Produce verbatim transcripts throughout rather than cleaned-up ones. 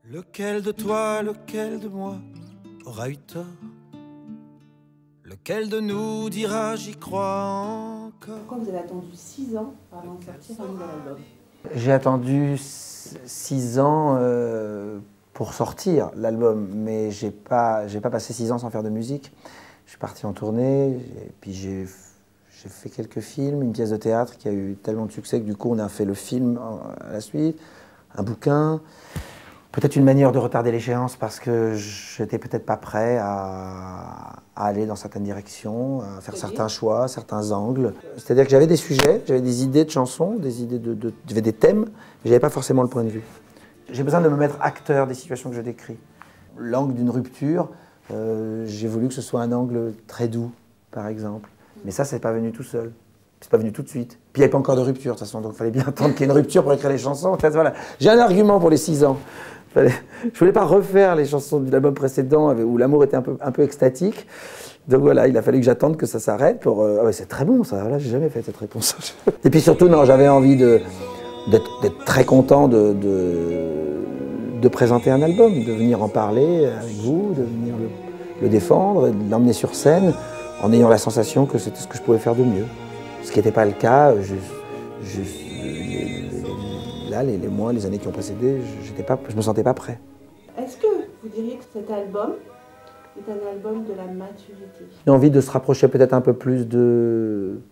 Lequel de toi, lequel de moi aura eu tort? Lequel de nous dira j'y crois encore? Pourquoi vous avez attendu six ans avant de sortir un nouvel album? J'ai attendu six ans euh, pour sortir l'album, mais j'ai pas, j'ai pas passé six ans sans faire de musique. Je suis parti en tournée, et puis j'ai fait quelques films, une pièce de théâtre qui a eu tellement de succès que du coup on a fait le film à la suite, un bouquin. Peut-être une manière de retarder l'échéance parce que j'étais peut-être pas prêt à, à aller dans certaines directions, à faire certains choix, certains angles. C'est-à-dire que j'avais des sujets, j'avais des idées de chansons, des idées de, de j'avais des thèmes, mais j'avais pas forcément le point de vue. J'ai besoin de me mettre acteur des situations que je décris. L'angle d'une rupture, euh, j'ai voulu que ce soit un angle très doux, par exemple. Mais ça, c'est pas venu tout seul. C'est pas venu tout de suite. Puis il n'y avait pas encore de rupture, de toute façon, donc il fallait bien attendre qu'il y ait une rupture pour écrire les chansons. En fait, voilà. J'ai un argument pour les six ans. Je ne voulais pas refaire les chansons de l'album précédent où l'amour était un peu, un peu extatique. Donc voilà, il a fallu que j'attende que ça s'arrête pour... Euh, ah ouais, c'est très bon ça, là j'ai jamais fait cette réponse. Et puis surtout, non, j'avais envie d'être très content de, de, de présenter un album, de venir en parler avec vous, de venir le, le défendre, de l'emmener sur scène en ayant la sensation que c'était ce que je pouvais faire de mieux. Ce qui n'était pas le cas, je, je, les, les, là, les, les mois, les années qui ont précédé, je ne me sentais pas prêt. Est-ce que vous diriez que cet album est un album de la maturité? J'ai envie de se rapprocher peut-être un peu plus de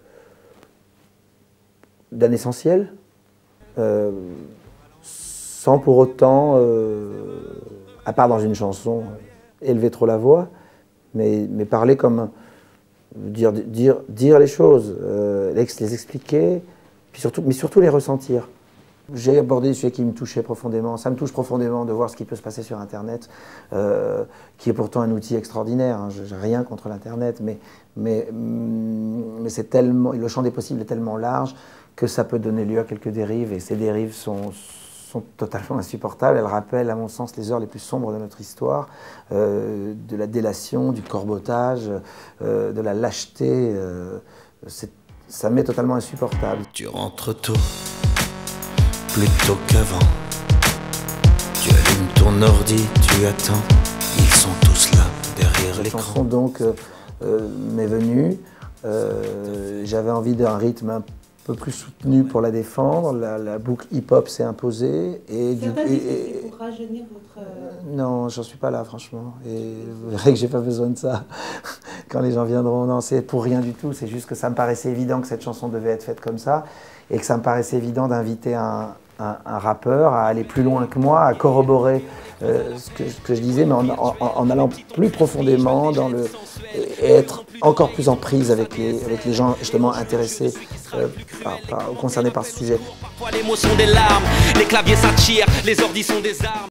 d'un essentiel, euh, sans pour autant, euh, à part dans une chanson, élever trop la voix, mais, mais parler comme... Dire, dire, dire les choses, euh, les expliquer, puis surtout, mais surtout les ressentir. J'ai abordé des sujets qui me touchaient profondément. Ça me touche profondément de voir ce qui peut se passer sur Internet, euh, qui est pourtant un outil extraordinaire. Hein. Je n'ai rien contre l'Internet, mais, mais, mais c'est tellement, le champ des possibles est tellement large que ça peut donner lieu à quelques dérives, et ces dérives sont, sont totalement insupportables. Elles rappellent, à mon sens, les heures les plus sombres de notre histoire, euh, de la délation, du corbotage, euh, de la lâcheté. Euh, ça m'est totalement insupportable. Tu rentres tôt, plus tôt qu'avant. Tu allumes ton ordi, tu attends. Ils sont tous là, derrière l'écran. La chanson donc euh, euh, m'est venue. Euh, J'avais envie d'un rythme un peu plus soutenu pour la défendre. La, la boucle hip-hop s'est imposée. Et du, Certains et, disent que et, c'est pour rajeunir votre... Euh, non, j'en suis pas là, franchement. Et vous verrez que j'ai pas besoin de ça. Quand les gens viendront, non, c'est pour rien du tout. C'est juste que ça me paraissait évident que cette chanson devait être faite comme ça. Et que ça me paraissait évident d'inviter un, un, un rappeur à aller plus loin que moi, à corroborer euh, ce, que, ce que je disais, mais en, en, en allant plus profondément dans le... et être encore plus en prise avec les, avec les gens justement intéressés, euh, par, par, concernés par ce sujet. Parfois les mots sont des larmes, les claviers s'attirent, les ordis sont des armes.